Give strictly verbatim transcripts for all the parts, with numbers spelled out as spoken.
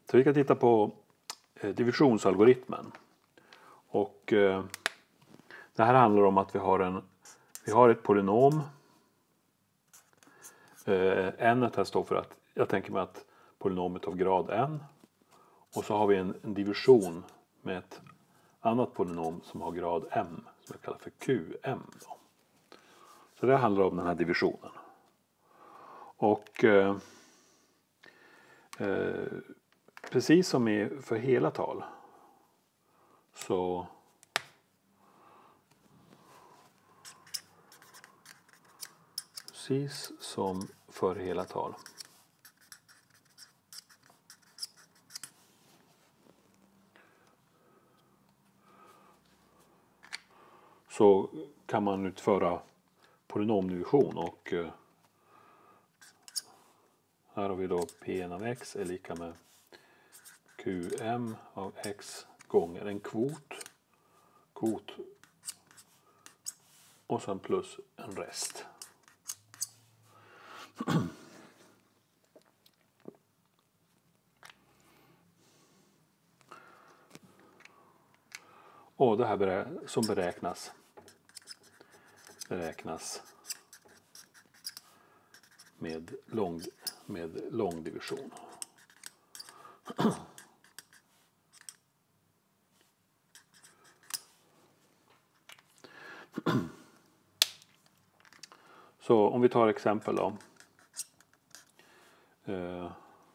Så vi kan titta på eh, divisionsalgoritmen. Och eh, det här handlar om att vi har en vi har ett polynom. Eh, n här står för att jag tänker mig att polynomet av grad n. Och så har vi en, en division med ett annat polynom som har grad m, som jag kallar för qm. Då. Så det handlar om den här divisionen. Och eh, eh, precis som i, för hela tal så precis som för hela tal så kan man utföra polynomdivision och eh, här har vi då Pn av x är lika med Qm av x gånger en kvot, kvot och sen plus en rest. Och det här berä- som beräknas beräknas med lång, med långdivision. Så om vi tar exempel då. Eh,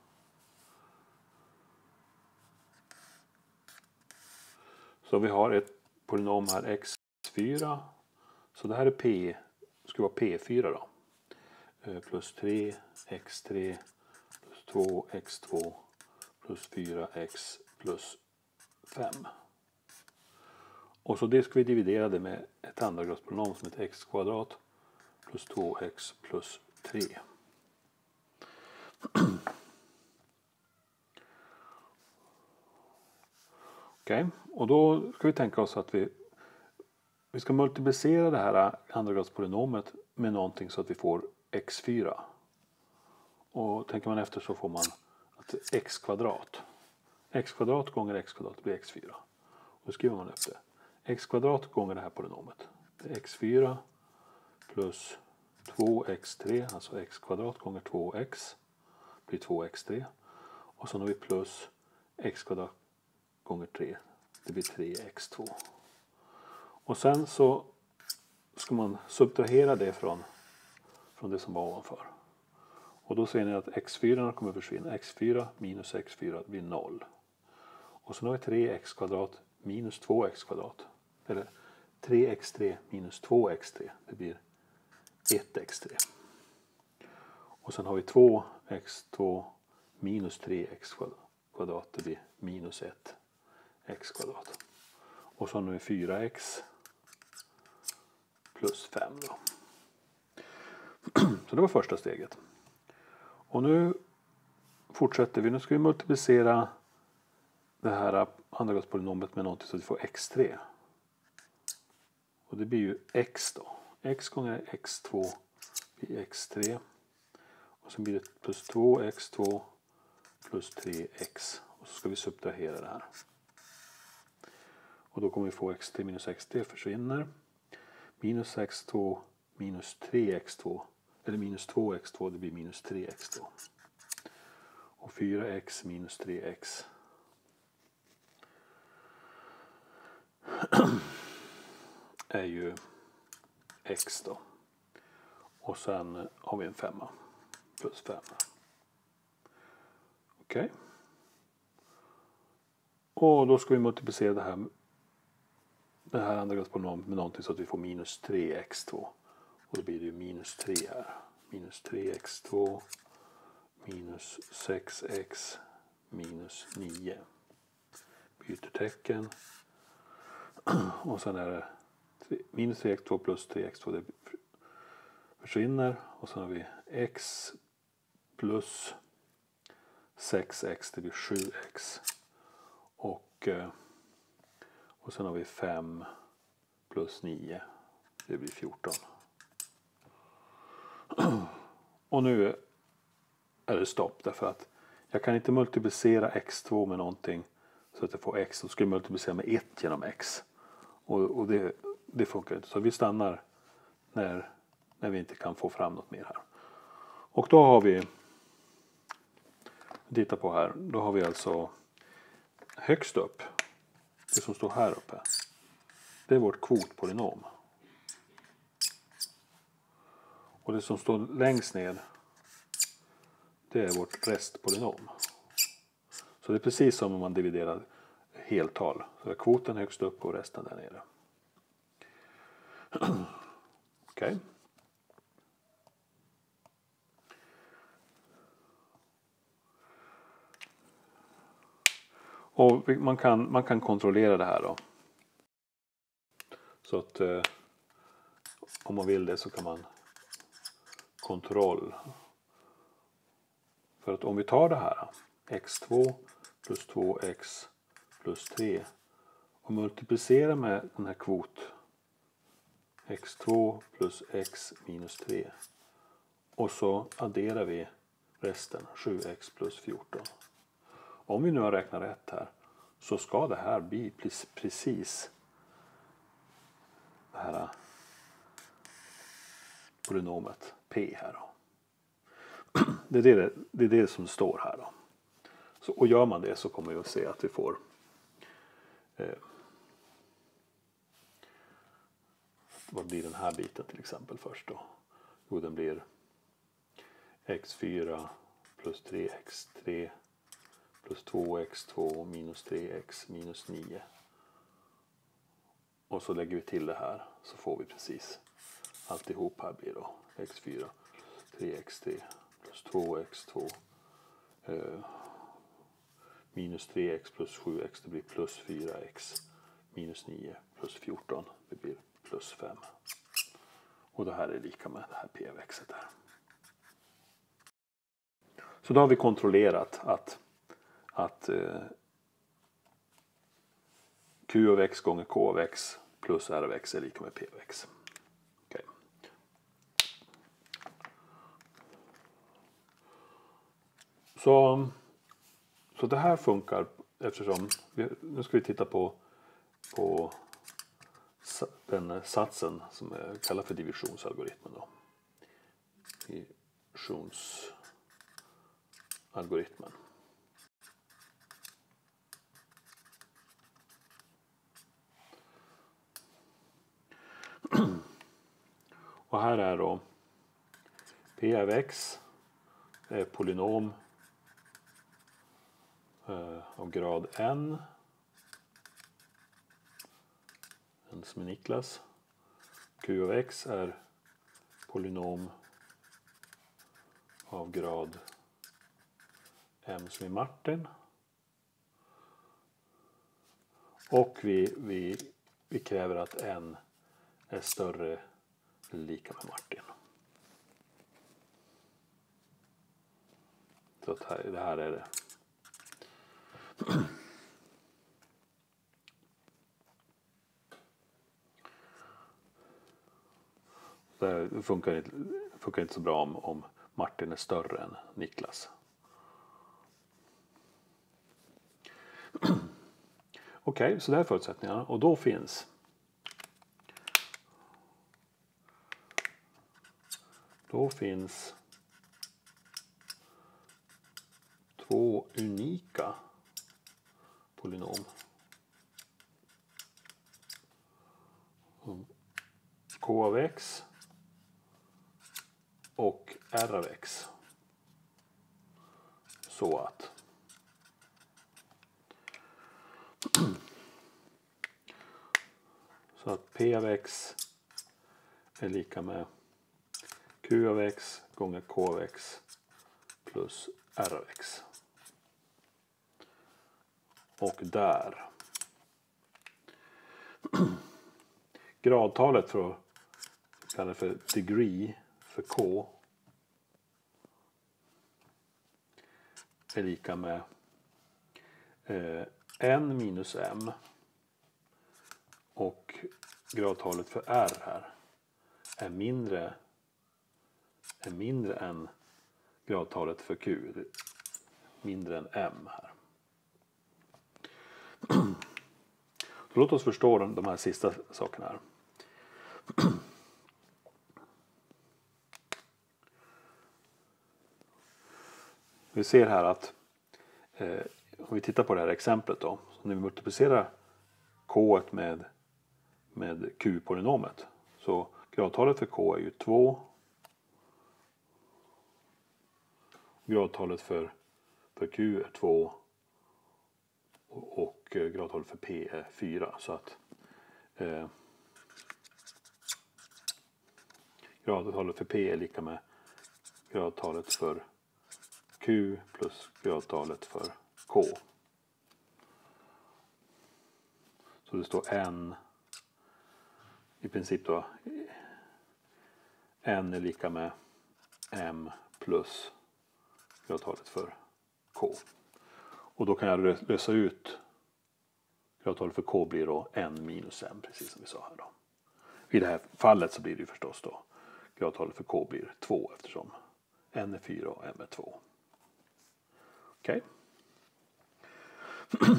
så vi har ett polynom här x fyra. Så det här är p, ska vara p fyra då. Eh, plus tre x tre plus två x två plus fyra x plus fem. Och så det ska vi dividera det med ett andragradspolynom som heter x kvadrat plus två x plus tre. Okej, okay. Och då ska vi tänka oss att vi, vi ska multiplicera det här andragradspolynomet med någonting så att vi får x fyra. Och tänker man efter så får man att x kvadrat. X kvadrat gånger x kvadrat blir x fyra. Och då skriver man efter x kvadrat gånger det här polynomet. Det är x fyra plus två x tre, alltså x kvadrat gånger två x blir två x tre. Och så har vi plus x kvadrat gånger tre, det blir tre x två. Och sen så ska man subtrahera det från, från det som var ovanför. Och då ser ni att x fyra kommer försvinna. x fyra minus x fyra blir noll. Och så har vi tre x kvadrat minus två x kvadrat. Eller tre x tre minus två x tre. Det blir ett x tre. Och sen har vi två x två minus tre x kvadrat. Det blir minus ett x kvadrat. Och så har vi fyra x plus fem då. Så det var första steget. Och nu fortsätter vi. Nu ska vi multiplicera det här andragradspolynomet med någonting så att vi får x tre. Och det blir ju x då. X gånger x två blir x tre. Och sen blir det plus två x två plus tre x. Och så ska vi subtrahera det här. Och då kommer vi få x tre minus x tre försvinner. Minus x två minus tre x två. Eller minus två x två, det blir minus tre x två. Och fyra x minus tre x. är ju x då. Och sen har vi en femma. Plus fem. Okej. Okay. Och då ska vi multiplicera det här, det här andragradspolynomet med någonting så att vi får minus tre x två. Och då blir det ju minus tre här. Minus tre x två minus sex x minus nio. Byter tecken. Och sen är det minus tre x två plus tre x två. Det försvinner. Och sen har vi x plus sex x. Det blir sju x. Och, och sen har vi fem plus nio. Det blir fjorton. Och nu är det stopp därför att jag kan inte multiplicera x två med någonting så att jag får x. Då ska jag multiplicera med ett genom x. Och, och det, det funkar inte. Så vi stannar när, när vi inte kan få fram något mer här. Och då har vi, titta på här, då har vi alltså högst upp, det som står här uppe, det är vårt kvotpolynom. Och det som står längst ner, det är vårt restpolynom. Så det är precis som om man dividerar heltal. Så är kvoten högst upp och resten där nere. Okej. Okay. Och man kan, man kan kontrollera det här då. Så att eh, om man vill det så kan man kontroll. För att om vi tar det här, x två plus två x plus tre och multiplicerar med den här kvot x två plus x minus tre och så adderar vi resten, sju x plus fjorton. Om vi nu har räknat rätt här så ska det här bli precis det här polynomet p här då. Det är det, det är det som står här då. Så, och gör man det så kommer vi att se att vi får eh, vad blir den här biten till exempel först då? Jo, den blir x fyra plus tre x tre plus två x två minus tre x minus nio. Och så lägger vi till det här så får vi precis alltihop här blir då x fyra, tre x tre plus två x två eh, minus tre x plus sju x, det blir plus fyra x minus nio plus fjorton, det blir plus fem. Och det här är lika med det här p-växet här. Så då har vi kontrollerat att, att eh, q av x gånger k av x plus r av x är lika med p av x. Okay. Så, så det här funkar eftersom, vi, nu ska vi titta på, på den satsen som är kallad för divisionsalgoritmen då. Divisionsalgoritmen. Och här är då p av x är polynom eh, av grad n. En som är Niklas. Q av x är polynom av grad m som är Martin. Och vi, vi, vi kräver att n är större eller lika med Martin. Så att här, det här är det. Det funkar inte, funkar inte så bra om, om Martin är större än Niklas. Okej, okay, så det här är förutsättningarna. Och då finns då finns två unika polynom. K av x och r av x. Så att så att p av x är lika med q av x gånger k av x plus r av x. Och där gradtalet för att kalla det för degree för k är lika med eh, n minus m och gradtalet för r här är mindre är mindre än gradtalet för q. mindre än m här. Så låt oss förstå de, de här sista sakerna här. Vi ser här att eh, om vi tittar på det här exemplet då, så när vi multiplicerar k med, med q-polynomet, så gradtalet för k är ju två. Gradtalet för, för q är två. Och, och gradtalet för p är fyra. Så att eh, gradtalet för p är lika med gradtalet för q plus gradtalet för k. Så det står n i princip då, n är lika med m plus gradtalet för k. Och då kan jag lösa ut gradtalet för k blir då n minus m, precis som vi sa här då. I det här fallet så blir det ju förstås då gradtalet för k blir två eftersom n är fyra och m är två. Okej. Okay.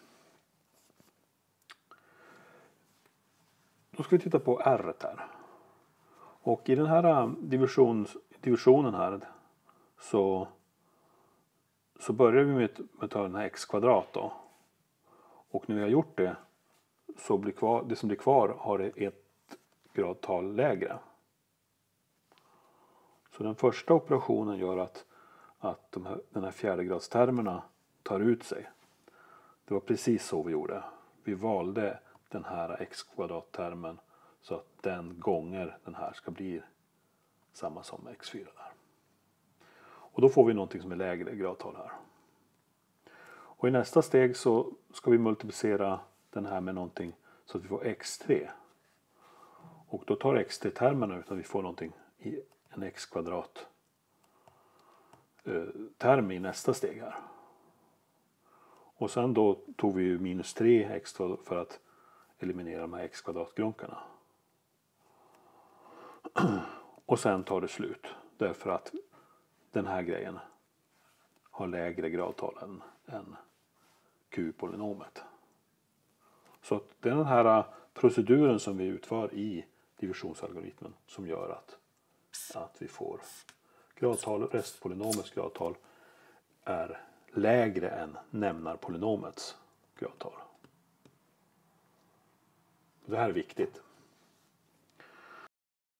Då ska vi titta på r här. Och i den här divisions, divisionen här så, så börjar vi med, med att ta den här x kvadrat då. Och när vi har gjort det så blir kvar, det som blir kvar har det ett gradtal lägre. Så den första operationen gör att, att de här, den här fjärdegradstermerna tar ut sig. Det var precis så vi gjorde. Vi valde den här x kvadrattermen så att den gånger den här ska bli samma som x fyra där. Och då får vi någonting som är lägre gradtal här. Och i nästa steg så ska vi multiplicera den här med någonting så att vi får x tre. Och då tar x tre-termerna utan vi får någonting i en x kvadrat term i nästa steg här. Och sen då tog vi ju minus tre x för att eliminera de här x kvadratgrunkarna. Och sen tar det slut därför att den här grejen har lägre gradtal än, än q-polynomet. Så att det är den här proceduren som vi utför i divisionsalgoritmen som gör att, att vi får gradtal, restpolynomets gradtal är lägre än nämnarpolynomets gradtal. Det här är viktigt.